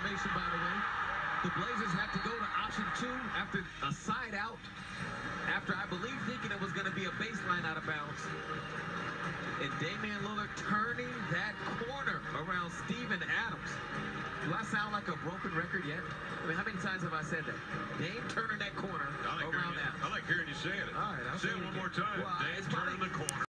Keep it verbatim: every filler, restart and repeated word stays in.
formation, by the way. The Blazers had to go to option two after a side out. After, I believe, thinking it was going to be a baseline out of bounds. And Damian Lillard turning that corner around Steven Adams. Do I sound like a broken record yet? I mean, how many times have I said that? Dame turning that corner I like around you, Adams. I like hearing you say it. All right, I'll say say it it one again. more time. Well, Dame it's probably, turning the corner.